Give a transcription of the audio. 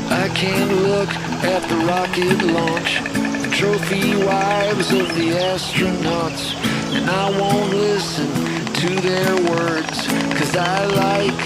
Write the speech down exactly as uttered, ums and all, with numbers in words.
I can't look at the rocket launch, the trophy wives of the astronauts, and I won't listen to their words, 'cause I like